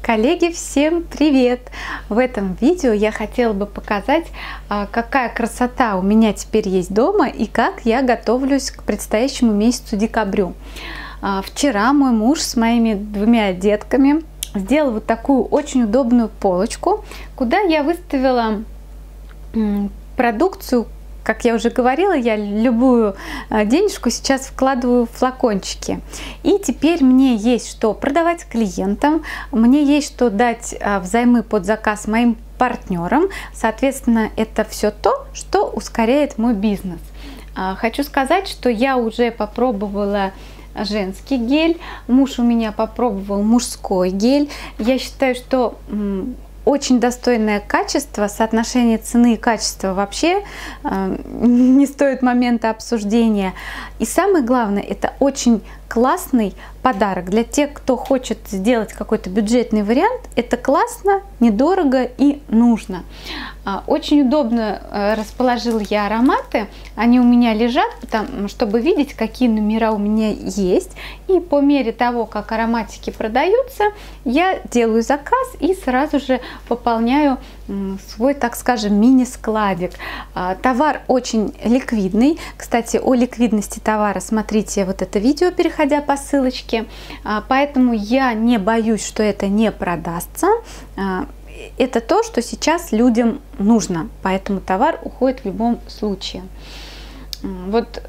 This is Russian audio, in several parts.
Коллеги, всем привет! В этом видео я хотела бы показать, какая красота у меня теперь есть дома и как я готовлюсь к предстоящему месяцу декабрю. Вчера мой муж с моими двумя детками сделал вот такую очень удобную полочку, куда я выставила продукцию. Как я уже говорила, я любую денежку сейчас вкладываю в флакончики. И теперь мне есть что продавать клиентам, мне есть что дать взаймы под заказ моим партнерам. Соответственно, это все то, что ускоряет мой бизнес. Хочу сказать, что я уже попробовала женский гель, муж у меня попробовал мужской гель. Я считаю, что очень достойное качество, соотношение цены и качества вообще не стоит момента обсуждения. И самое главное, это очень классный подарок для тех, кто хочет сделать какой-то бюджетный вариант. Это классно, недорого и нужно. Очень удобно расположил я ароматы. Они у меня лежат, чтобы видеть, какие номера у меня есть. И по мере того, как ароматики продаются, я делаю заказ и сразу же пополняю свой, так скажем, мини-складик. Товар очень ликвидный. Кстати, о ликвидности товара смотрите вот это видео, переходя по ссылочке. Поэтому я не боюсь, что это не продастся. Это то, что сейчас людям нужно. Поэтому товар уходит в любом случае. Вот,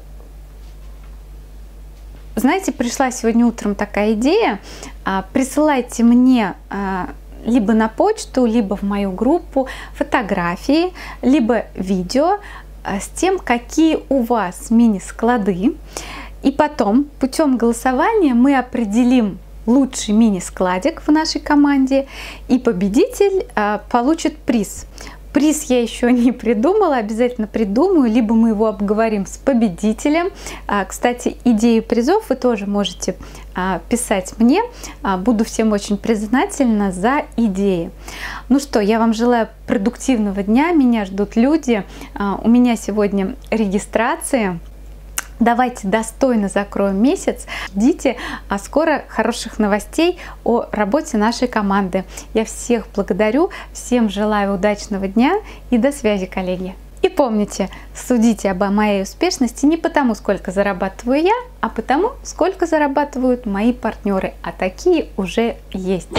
знаете, пришла сегодня утром такая идея. Присылайте мне либо на почту, либо в мою группу фотографии, либо видео с тем, какие у вас мини-склады. И потом путем голосования мы определим лучший мини-складик в нашей команде, и победитель получит приз. Приз я еще не придумала, обязательно придумаю, либо мы его обговорим с победителем. Кстати, идеи призов вы тоже можете писать мне. Буду всем очень признательна за идеи. Ну что, я вам желаю продуктивного дня, меня ждут люди. У меня сегодня регистрация. Давайте достойно закроем месяц. Ждите скоро хороших новостей о работе нашей команды. Я всех благодарю, всем желаю удачного дня и до связи, коллеги. И помните, судите обо моей успешности не потому, сколько зарабатываю я, а потому, сколько зарабатывают мои партнеры. А такие уже есть.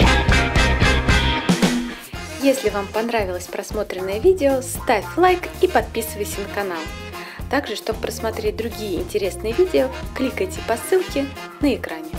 Если вам понравилось просмотренное видео, ставь лайк и подписывайся на канал. Также, чтобы просмотреть другие интересные видео, кликайте по ссылке на экране.